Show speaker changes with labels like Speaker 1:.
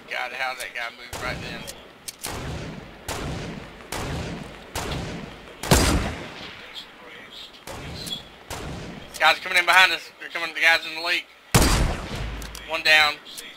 Speaker 1: God, how did that guy move right then? Guys coming in behind us. They're coming. The guys in the leak. One down.